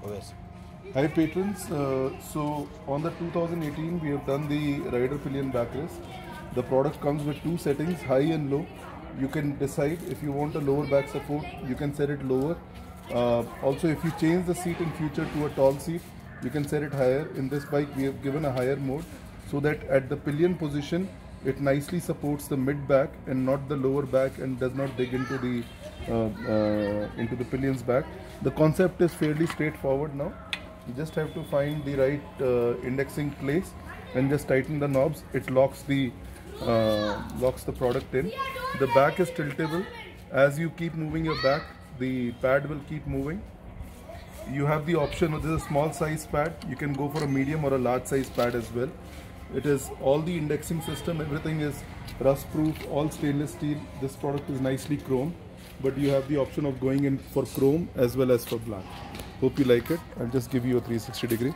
always. Hi patrons, so on the 2018 we have done the rider pillion backrest. The product comes with two settings, high and low. You can decide if you want a lower back support, you can set it lower. Also, if you change the seat in future to a tall seat, you can set it higher. In this bike we have given a higher mode so that at the pillion position it nicely supports the mid back and not the lower back, and does not dig into the pillion's back. The concept is fairly straightforward now. You just have to find the right indexing place and just tighten the knobs. It locks the product in. The back is tiltable. As you keep moving your back, the pad will keep moving. You have the option, this is a small size pad. You can go for a medium or a large size pad as well. It is all the indexing system, everything is rust proof, all stainless steel. This product is nicely chrome, but you have the option of going in for chrome as well as for black. Hope you like it. I'll just give you a 360 degree.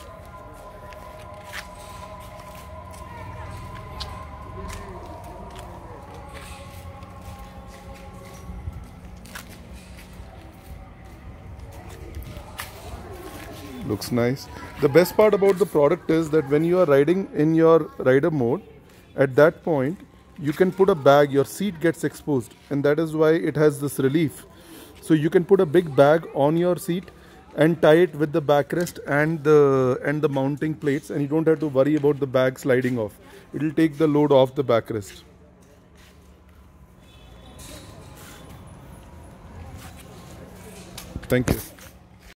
Looks nice. The best part about the product is that when you are riding in your rider mode, at that point you can put a bag, your seat gets exposed, and that is why it has this relief. So you can put a big bag on your seat and tie it with the backrest and the mounting plates, and you don't have to worry about the bag sliding off. It will take the load off the backrest. Thank you.